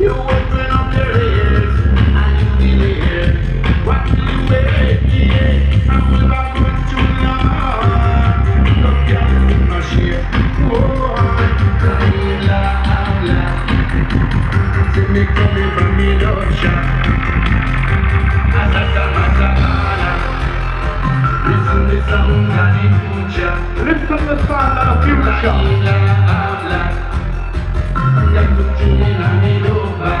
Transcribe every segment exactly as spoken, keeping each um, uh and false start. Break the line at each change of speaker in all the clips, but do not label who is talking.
You open up your ears and you will hear what you wait. I'm back with you now. No girl in my share. Oh, Kaila, Aula. See me coming from me ocean. Asasa, Masakana. Listen the sound of the future.
Listen the sound of the future.
Kaila, Aula. I'm looking in a middle.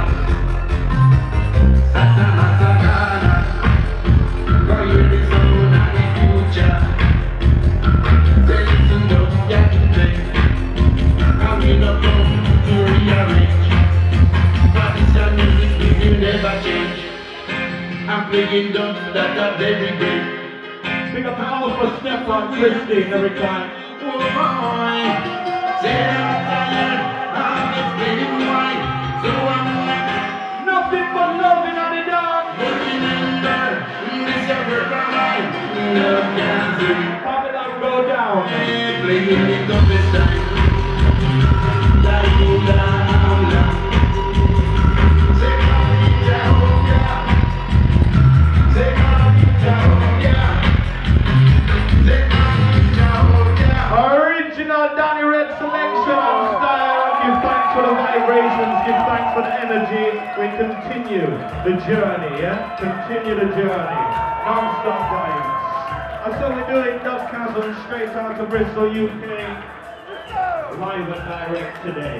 Sasa, Masakana. Go hear the sound of the future. Say listen up, yeah, today. Coming up to rearrange. Traditional music will never change. I'm playing dubs that are very great.
Pick up the Alpha Step on Christine every time.
Oh boy, say I'm tired, I'm explaining why. So I'm like,
Nothing but love in the dark.
but remember, this your work of mine. Love can sing.
Babylon go down.
Playing it up this time. La la la. Say Jehovah. Say Jehovah. Say Jehovah.
Original Danny Red selection and style. Give thanks for the vibrations. Give thanks for the energy. We continue the journey, yeah? Continue the journey. Non-stop vibes. That's what we're doing. Dubcastle straight out to Bristol, U K. Live and direct today.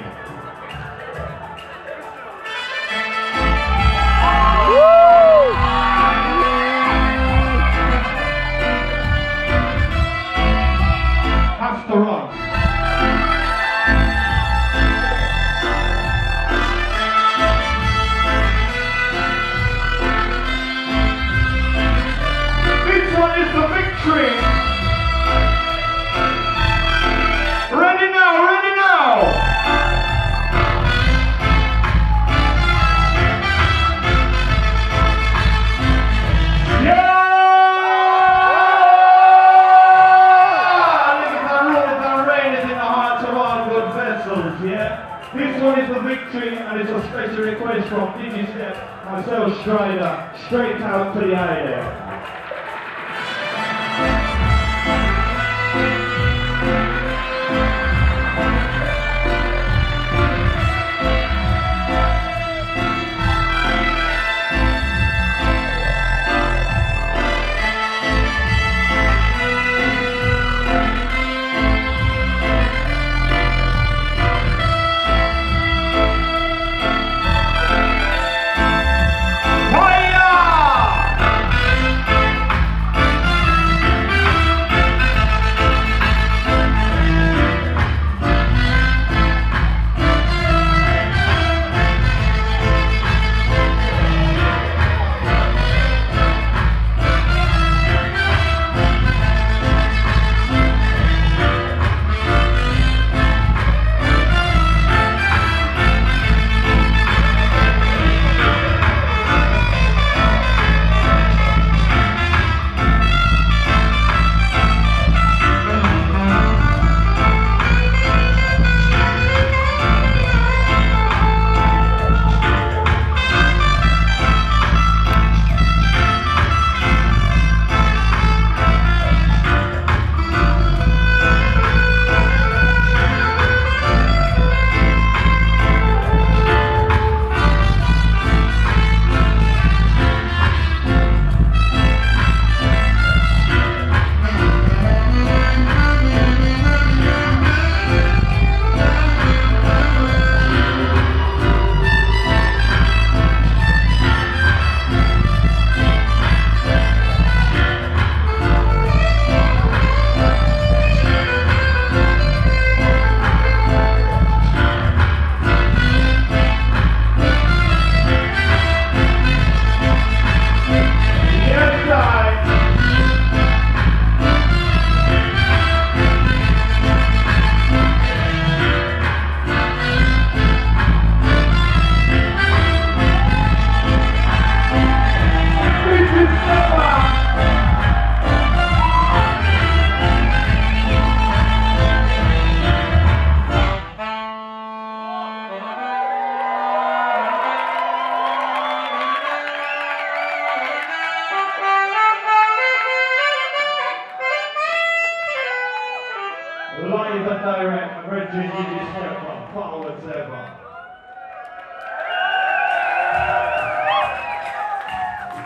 Has to run. This one is the victory. Ready now, ready now. Yeah, this one is a victory and it's a special request from Digistep, myself Strider, straight out to the eye there.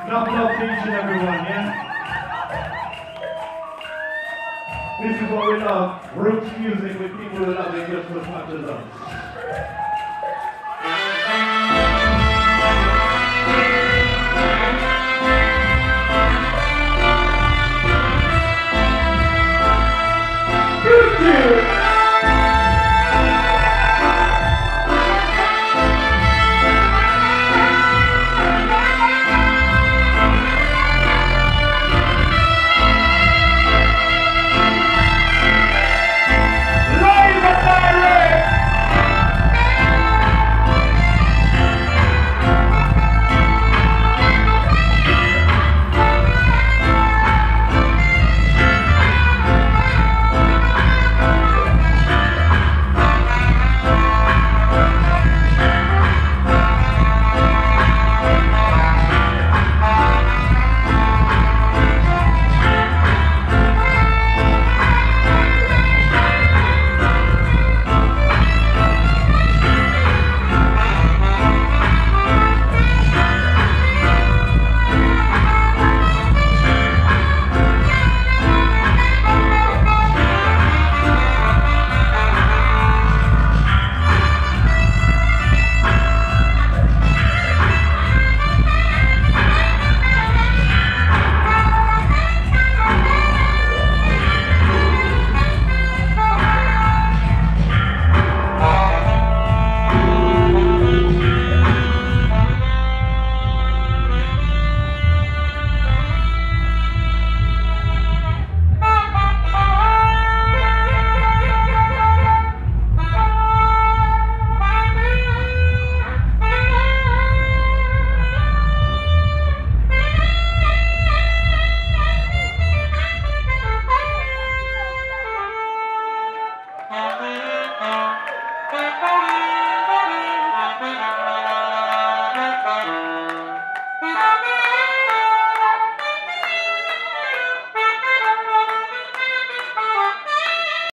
Enough love to each and everyone, yeah? This is what we love. Roots music with people who love it just as much as us.